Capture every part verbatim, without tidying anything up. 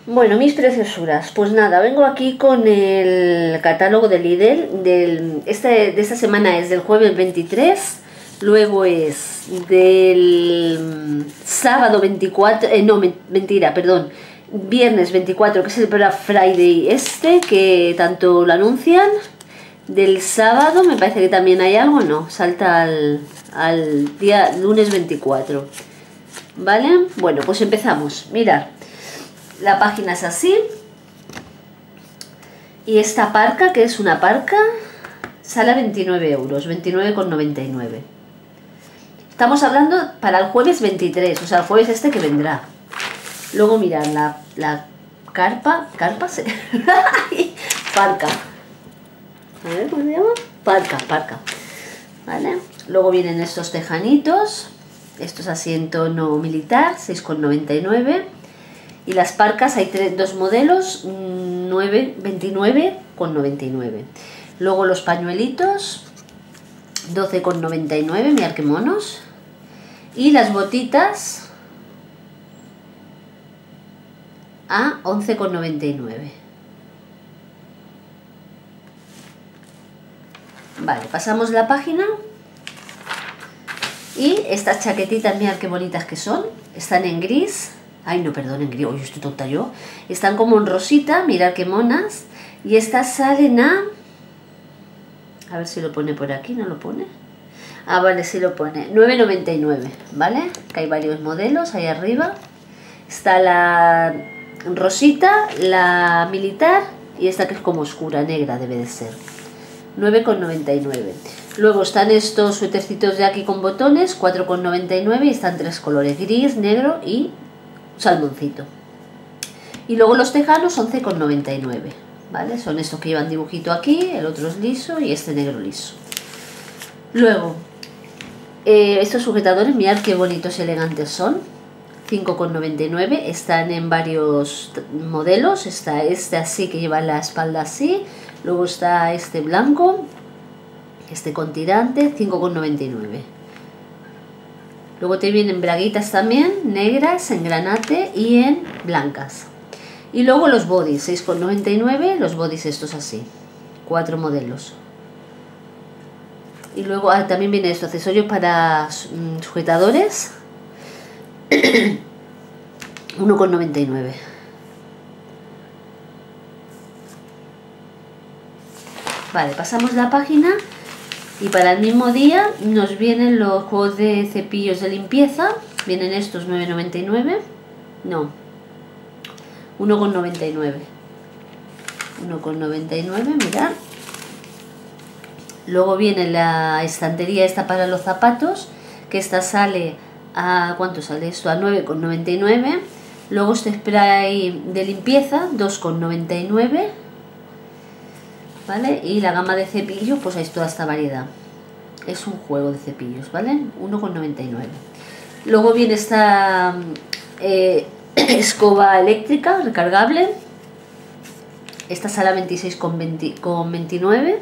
Bueno, mis preciosuras, pues nada, vengo aquí con el catálogo de Lidl. Del, este, de esta semana es del jueves veintitrés, luego es del sábado veinticuatro, eh, no, mentira, perdón, viernes veinticuatro, que es el Black Friday este, que tanto lo anuncian. Del sábado me parece que también hay algo, no, salta al, al día lunes veinticuatro, ¿vale? Bueno, pues empezamos, mirad. La página es así. Y esta parca, que es una parca, sale a veintinueve euros, veintinueve con noventa y nueve. Estamos hablando para el jueves veintitrés, o sea, el jueves este que vendrá. Luego mirad, la, la carpa, carpa, se... parca. A ver, ¿cómo se llama? Parca, parca. ¿Vale? Luego vienen estos tejanitos. Esto es así en tono militar, seis con noventa y nueve. Y las parcas, hay tres, dos modelos, nueve, veintinueve con noventa y nueve. Luego los pañuelitos, doce con noventa y nueve, mirad qué monos. Y las botitas a once con noventa y nueve. Vale, pasamos la página. Y estas chaquetitas, mirad qué bonitas que son. Están en gris. Ay, no, perdón, en gris. Oye, estoy tonta yo. Están como en rosita, mirad qué monas. Y estas salen a... A ver si lo pone por aquí, ¿no lo pone? Ah, vale, sí lo pone. nueve noventa y nueve, ¿vale? Que hay varios modelos ahí arriba. Está la rosita, la militar y esta que es como oscura, negra debe de ser. nueve con noventa y nueve. Luego están estos suétercitos de aquí con botones, cuatro con noventa y nueve, y están tres colores, gris, negro y salmoncito. Y luego los tejanos, once con noventa y nueve, ¿vale? Son estos que llevan dibujito aquí, el otro es liso y este negro liso. Luego, eh, estos sujetadores, mirad qué bonitos y elegantes son, cinco con noventa y nueve, están en varios modelos. Está este así que lleva la espalda así, luego está este blanco, este con tirante, cinco con noventa y nueve. Luego te vienen braguitas también, negras, en granate y en blancas. Y luego los bodys, seis con noventa y nueve, los bodys estos así, cuatro modelos. Y luego ah, también viene esto, accesorios para mm, sujetadores, uno con noventa y nueve. Vale, pasamos la página. Y para el mismo día nos vienen los juegos de cepillos de limpieza. Vienen estos nueve noventa y nueve. No, uno con noventa y nueve. uno con noventa y nueve, mirad. Luego viene la estantería esta para los zapatos, que esta sale a... ¿cuánto sale esto? A nueve con noventa y nueve. Luego este spray de limpieza, dos con noventa y nueve. ¿Vale? Y la gama de cepillos, pues hay toda esta variedad. Es un juego de cepillos, ¿vale? uno con noventa y nueve. Luego viene esta eh, escoba eléctrica recargable. Esta sale a veintiséis con veintinueve.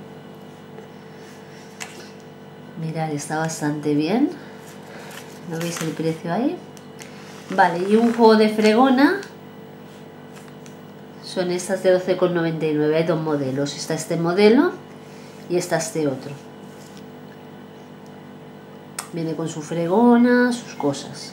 Mirad, está bastante bien. ¿No veis el precio ahí? Vale, y un juego de fregona. Son estas de doce con noventa y nueve, hay dos modelos, está este modelo y está este otro. Viene con su fregona, sus cosas.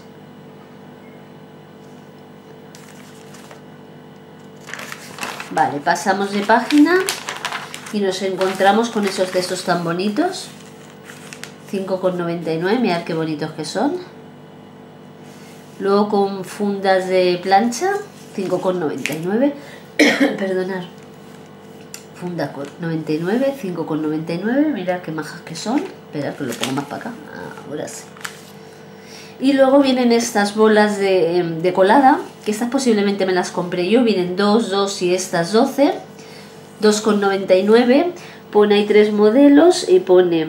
Vale, pasamos de página y nos encontramos con esos cestos tan bonitos. cinco con noventa y nueve, mirad qué bonitos que son. Luego con fundas de plancha, cinco con noventa y nueve. Perdonad, funda con noventa y nueve, cinco con noventa y nueve, mirad qué majas que son. Esperad que lo pongo más para acá, ahora sí. Y luego vienen estas bolas de, de colada, que estas posiblemente me las compré yo. Vienen dos, dos y estas doce, dos con noventa y nueve. Pone ahí tres modelos y pone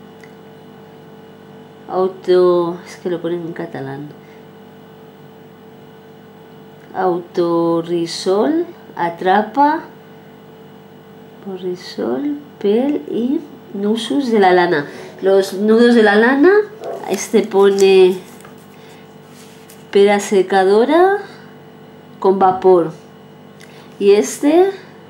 auto, es que lo ponen en catalán, autorrisol, atrapa, porrisol, pel y nusos de la lana. Los nudos de la lana, este pone pera secadora con vapor. Y este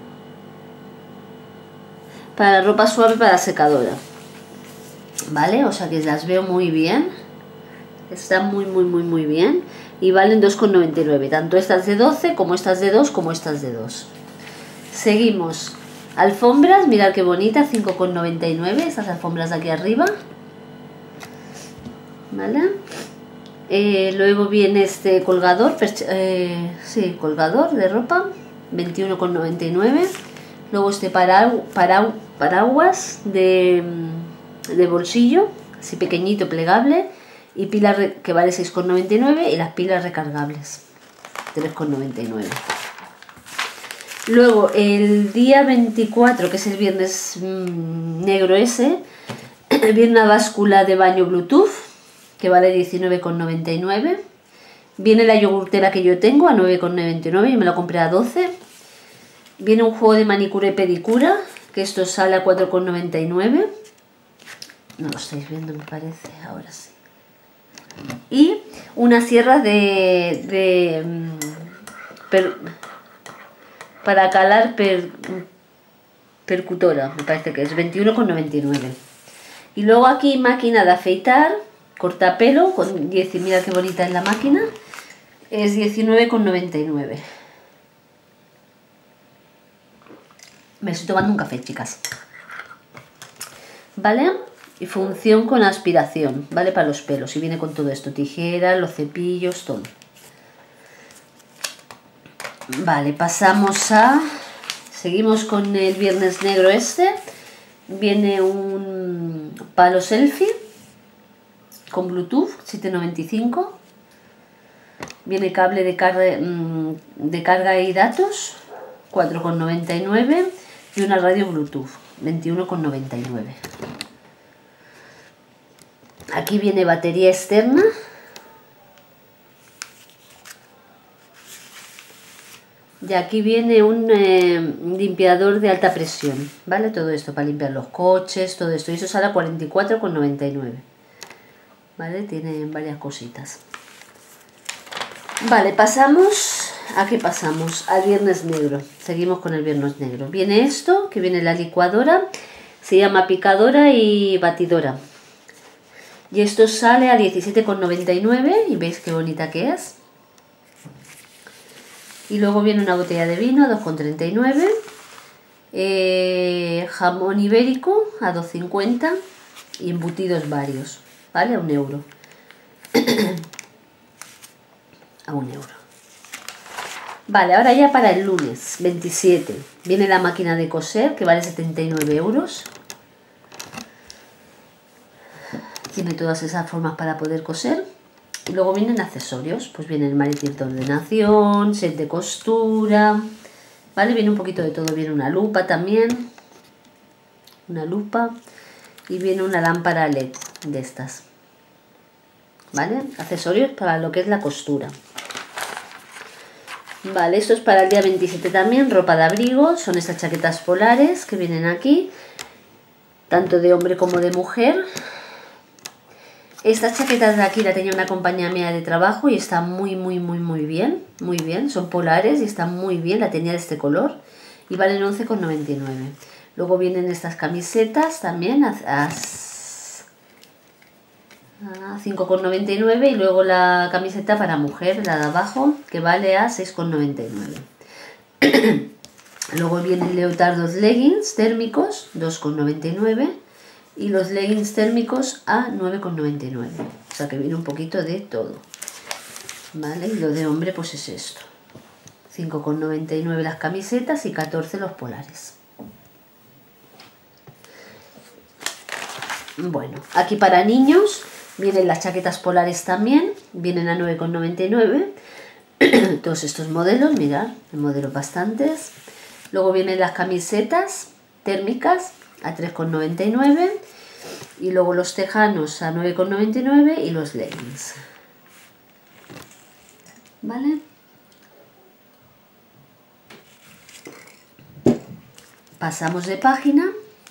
para ropa suave para secadora, ¿vale? O sea que las veo muy bien. Están muy muy muy muy bien. Y valen dos con noventa y nueve. Tanto estas de doce como estas de dos como estas de dos. Seguimos. Alfombras, mirad qué bonita, cinco con noventa y nueve. Estas alfombras de aquí arriba, ¿vale? Eh, luego viene este colgador, eh, sí, colgador de ropa, veintiuno con noventa y nueve. Luego este paragu paragu paraguas de, de bolsillo, así pequeñito, plegable. Y pila que vale seis con noventa y nueve. Y las pilas recargables, tres con noventa y nueve. Luego el día veinticuatro, que es el viernes mmm, negro ese, viene una báscula de baño Bluetooth que vale diecinueve con noventa y nueve. Viene la yogurtera que yo tengo a nueve con noventa y nueve y me la compré a doce. Viene un juego de manicura y pedicura, que esto sale a cuatro con noventa y nueve. No lo estáis viendo, me parece, ahora sí. Y una sierra de, de per, para calar per, percutora, me parece que es veintiuno con noventa y nueve. Y luego aquí máquina de afeitar, cortapelo, con diez, mira qué bonita es la máquina, es diecinueve con noventa y nueve. Me estoy tomando un café, chicas. ¿Vale? Y función con aspiración, ¿vale? Para los pelos. Y viene con todo esto, tijeras, los cepillos, todo. Vale, pasamos a... Seguimos con el viernes negro este. Viene un palo selfie con Bluetooth, siete noventa y cinco. Viene cable de carga, de carga y datos, cuatro con noventa y nueve. Y una radio Bluetooth, veintiuno con noventa y nueve. Aquí viene batería externa. Y aquí viene un eh, limpiador de alta presión, ¿vale? Todo esto para limpiar los coches, todo esto. Y eso sale a cuarenta y cuatro con noventa y nueve. ¿Vale? Tiene varias cositas. Vale, pasamos... ¿A qué pasamos? Al viernes negro. Seguimos con el viernes negro. Viene esto, que viene la licuadora. Se llama picadora y batidora. Y esto sale a diecisiete con noventa y nueve. Y veis qué bonita que es. Y luego viene una botella de vino a dos con treinta y nueve. Eh, jamón ibérico a dos cincuenta. Y embutidos varios, ¿vale? A un euro. A un euro. Vale, ahora ya para el lunes veintisiete. Viene la máquina de coser que vale setenta y nueve euros. Tiene todas esas formas para poder coser. Y luego vienen accesorios. Pues viene el maletín de ordenación, set de costura. Vale, viene un poquito de todo. Viene una lupa también. Una lupa. Y viene una lámpara L E D de estas. ¿Vale? Accesorios para lo que es la costura. Vale, esto es para el día veintisiete también. Ropa de abrigo. Son estas chaquetas polares que vienen aquí. Tanto de hombre como de mujer. Estas chaquetas de aquí la tenía una compañía mía de trabajo y está muy, muy, muy, muy bien. Muy bien. Son polares y están muy bien. La tenía de este color. Y valen once con noventa y nueve. Luego vienen estas camisetas también a, a, a cinco con noventa y nueve. Y luego la camiseta para mujer, la de abajo, que vale a seis con noventa y nueve. Luego vienen leotardos leggings térmicos, dos con noventa y nueve. Y los leggings térmicos a nueve con noventa y nueve. O sea que viene un poquito de todo. ¿Vale? Y lo de hombre pues es esto. cinco con noventa y nueve las camisetas y catorce los polares. Bueno, aquí para niños vienen las chaquetas polares también. Vienen a nueve con noventa y nueve. Todos estos modelos, mirad, hay modelos bastantes. Luego vienen las camisetas térmicas a tres con noventa y nueve. Y luego los tejanos a nueve con noventa y nueve y los leggings. ¿Vale? Pasamos de página.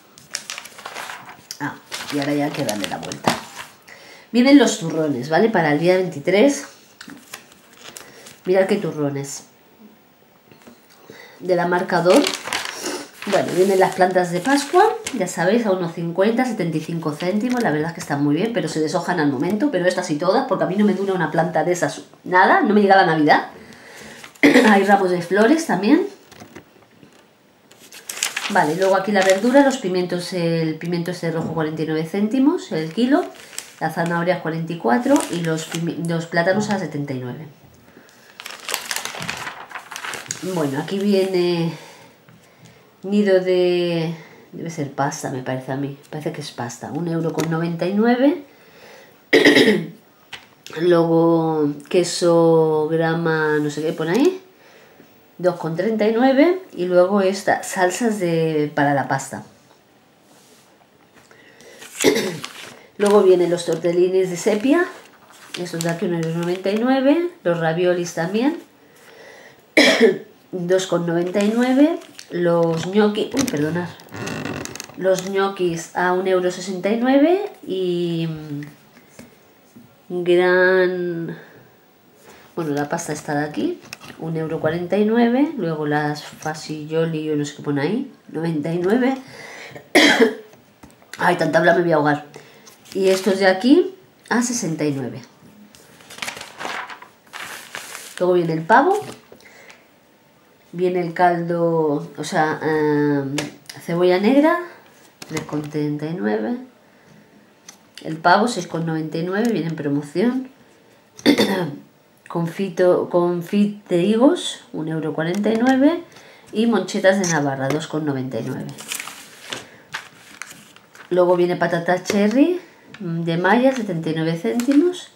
Ah, y ahora ya hay que darle la vuelta. Vienen los turrones, ¿vale? Para el día veintitrés. Mirad qué turrones. de la marca Dor. Bueno, vienen las plantas de Pascua, ya sabéis, a unos cincuenta, setenta y cinco céntimos. La verdad es que están muy bien, pero se deshojan al momento. Pero estas y todas, porque a mí no me dura una planta de esas nada, no me llega la Navidad. Hay ramos de flores también. Vale, luego aquí la verdura, los pimientos, el pimiento este rojo cuarenta y nueve céntimos el kilo, las zanahorias cuarenta y cuatro y los, los plátanos a setenta y nueve. Bueno, aquí viene nido de... debe ser pasta, me parece a mí, parece que es pasta, un euro con noventa y nueve. Luego queso grama, no sé qué pone ahí, dos con treinta y nueve. Y luego estas salsas de, para la pasta. Luego vienen los tortellinis de sepia, estos de aquí un euro noventa y nueve. Los raviolis también, dos con noventa y nueve. Los gnocchi, uy, perdonad, los ñoquis a un euro sesenta y nueve. Y gran... bueno, la pasta está de aquí, un euro cuarenta y nueve. Luego las fagioli, yo no sé qué pone ahí, noventa y nueve. Ay, tanta habla, me voy a ahogar. Y estos de aquí a sesenta y nueve. Luego viene el pavo. Viene el caldo, o sea, um, cebolla negra, tres con treinta y nueve. El pavo, seis con noventa y nueve, viene en promoción. Confito, confit de higos, un euro cuarenta y nueve. Y monchetas de Navarra, dos con noventa y nueve. Luego viene patata cherry de Maya, setenta y nueve céntimos.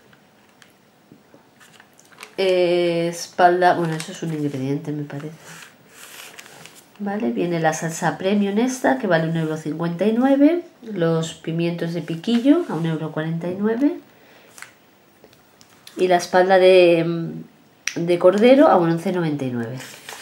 Eh, espalda, bueno, eso es un ingrediente, me parece. Vale, viene la salsa premium esta, que vale un euro cincuenta y nueve. Los pimientos de piquillo a un euro cuarenta y nueve. Y la espalda de, de cordero a un once noventa y nueve.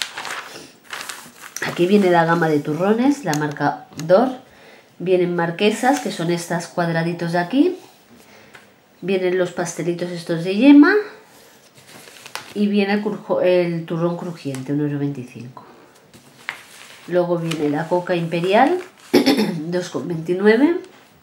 Aquí viene la gama de turrones, la marca Dor. Vienen marquesas, que son estas cuadraditos de aquí. Vienen los pastelitos estos de yema. Y viene el, el turrón crujiente, un euro veinticinco. Luego viene la coca imperial, dos con veintinueve.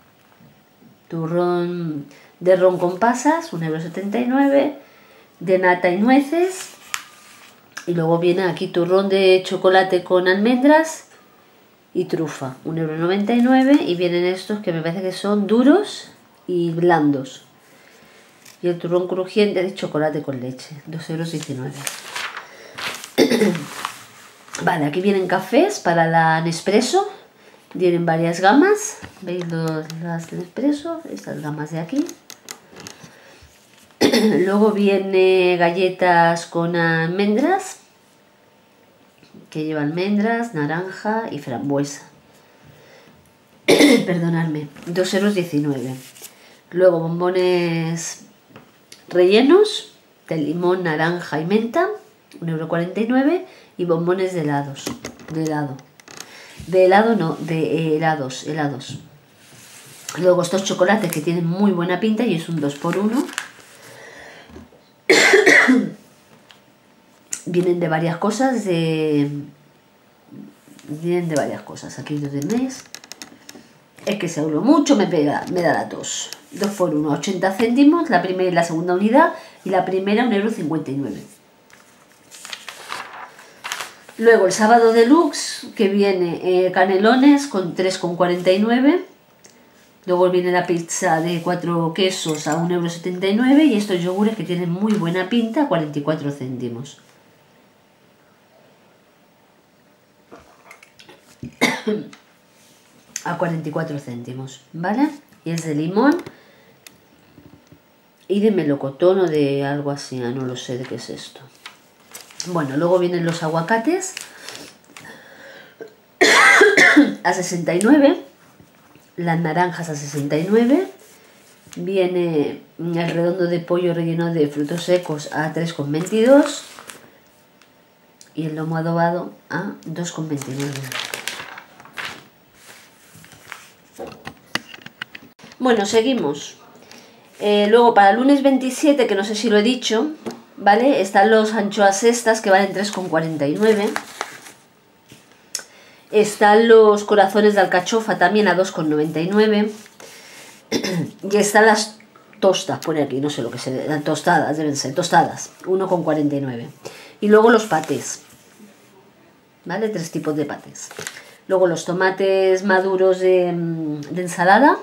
Turrón de ron con pasas, un euro setenta y nueve. De nata y nueces. Y luego viene aquí turrón de chocolate con almendras y trufa, un euro noventa y nueve. Y vienen estos que me parece que son duros y blandos. Y el turrón crujiente de chocolate con leche, dos euros diecinueve. Vale, aquí vienen cafés para la Nespresso. Vienen varias gamas. ¿Veis los, las de Nespresso? Estas gamas de aquí. Luego viene galletas con almendras, que lleva almendras, naranja y frambuesa. Perdonadme, dos euros diecinueve. Luego bombones rellenos de limón, naranja y menta, un euro cuarenta y nueve. Y bombones de helados, de helado. De helado no, de helados, helados. Luego estos chocolates que tienen muy buena pinta y es un dos por uno. Vienen de varias cosas, de... Vienen de varias cosas, aquí lo tenéis. Es que si hablo mucho me, pega, me da la tos. dos por uno, ochenta céntimos, la primera y la segunda unidad. Y la primera un euro cincuenta y nueve. Luego el sábado deluxe, que viene eh, canelones con tres con cuarenta y nueve. Luego viene la pizza de cuatro quesos a un euro setenta y nueve. Y estos yogures que tienen muy buena pinta, cuarenta y cuatro céntimos. A cuarenta y cuatro céntimos, ¿vale? Y es de limón y de melocotón o de algo así, no lo sé de qué es esto. Bueno, luego vienen los aguacates a sesenta y nueve, las naranjas a sesenta y nueve, viene el redondo de pollo relleno de frutos secos a tres con veintidós y el lomo adobado a dos con veintinueve. Bueno, seguimos. Eh, luego para el lunes veintisiete, que no sé si lo he dicho, ¿vale? Están los anchoas estas que valen tres con cuarenta y nueve. Están los corazones de alcachofa también a dos con noventa y nueve. Y están las tostas, pone aquí, no sé lo que se dan, tostadas, deben ser, tostadas, uno con cuarenta y nueve. Y luego los patés, ¿vale? Tres tipos de patés. Luego los tomates maduros de, de ensalada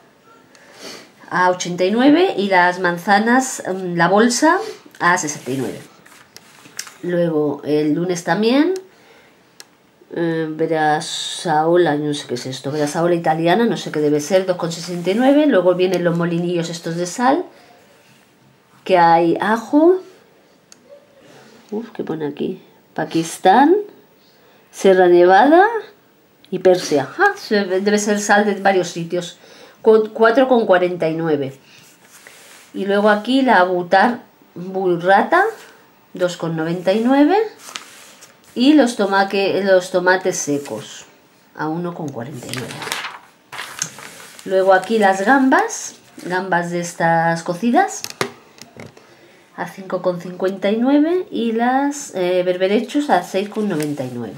a ochenta y nueve y las manzanas, la bolsa, a sesenta y nueve. Luego el lunes también, eh, Verasaola, no sé qué es esto, Verasaola italiana, no sé qué debe ser, dos con sesenta y nueve. Luego vienen los molinillos estos de sal, que hay ajo, uf, ¿qué pone aquí? Pakistán, Sierra Nevada y Persia. Ah, debe ser sal de varios sitios, cuatro con cuarenta y nueve. Y luego aquí la butar burrata, dos con noventa y nueve. Y los, tomaque, los tomates secos a uno con cuarenta y nueve. Luego aquí las gambas, gambas de estas cocidas a cinco con cincuenta y nueve y las eh, berberechos a seis con noventa y nueve.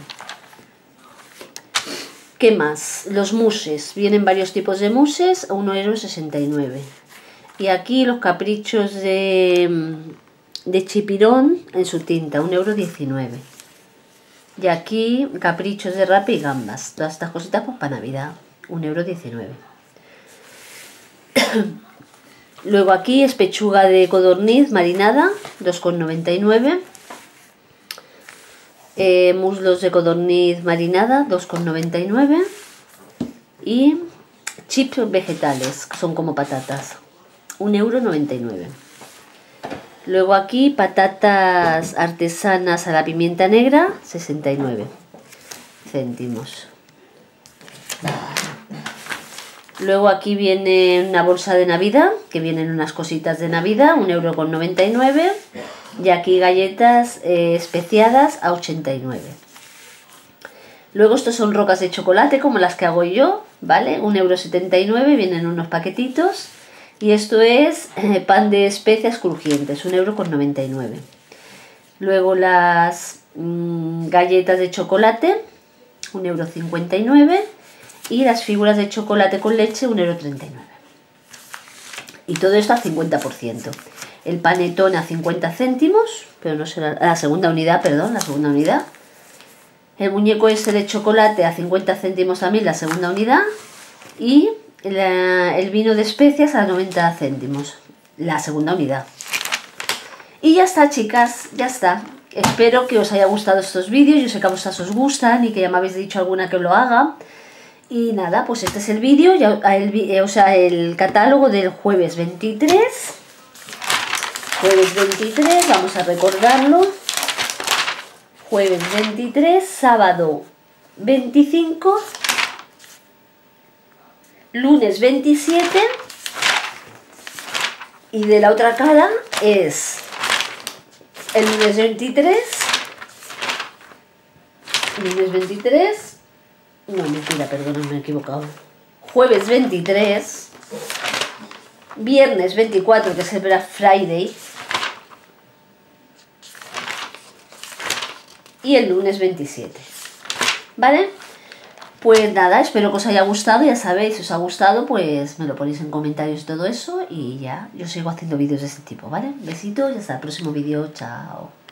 ¿Qué más? Los muses, vienen varios tipos de muses a uno con sesenta y nueve. Y aquí los caprichos de, de chipirón en su tinta, un euro diecinueve. Y aquí caprichos de rape y gambas. Todas estas cositas pues para Navidad. un euro diecinueve. Luego aquí es pechuga de codorniz marinada. dos con noventa y nueve. Eh, muslos de codorniz marinada. dos con noventa y nueve. Y chips vegetales. Que son como patatas. un euro noventa y nueve. Luego aquí patatas artesanas a la pimienta negra, sesenta y nueve céntimos. Luego aquí viene una bolsa de Navidad, que vienen unas cositas de Navidad, un euro con noventa y nueve. Y aquí galletas eh, especiadas a ochenta y nueve. Luego estos son rocas de chocolate, como las que hago yo, ¿vale? un euro setenta y nueve, vienen unos paquetitos. Y esto es eh, pan de especias crujientes, un euro con noventa y nueve. Luego las mmm, galletas de chocolate, un euro cincuenta y nueve. Y las figuras de chocolate con leche, un euro treinta y nueve. Y todo esto a cincuenta por ciento. El panetón a cincuenta céntimos, pero no será la segunda unidad, perdón, la segunda unidad. El muñeco este de chocolate a cincuenta céntimos también, la segunda unidad. Y La, el vino de especias a noventa céntimos, la segunda unidad. Y ya está, chicas, ya está. Espero que os haya gustado estos vídeos. Yo sé que a vosotras os gustan y que ya me habéis dicho alguna que lo haga. Y nada, pues este es el vídeo, el, o sea, el catálogo del jueves veintitrés. Jueves veintitrés, vamos a recordarlo. Jueves veintitrés, sábado veinticinco. Lunes veintisiete y de la otra cara es el lunes veintitrés, lunes veintitrés, no, mentira, perdón, me he equivocado, jueves veintitrés, viernes veinticuatro, que es el Black Friday, y el lunes veintisiete, ¿vale? Pues nada, espero que os haya gustado, ya sabéis, si os ha gustado, pues me lo ponéis en comentarios todo eso y ya, yo sigo haciendo vídeos de este tipo, ¿vale? Besitos y hasta el próximo vídeo, chao.